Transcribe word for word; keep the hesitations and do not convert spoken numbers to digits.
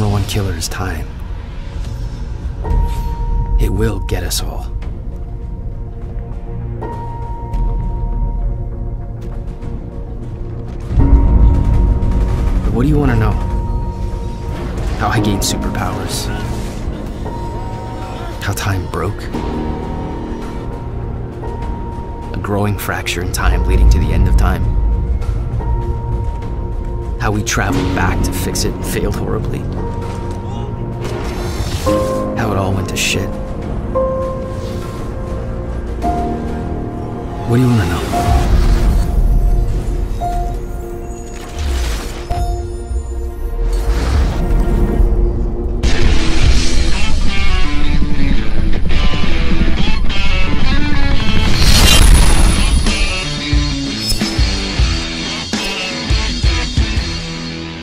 number one killer is time. It will get us all. But what do you want to know? How I gained superpowers? How time broke? A growing fracture in time leading to the end of time? How we traveled back to fix it and failed horribly? How it all went to shit? What do you want to know?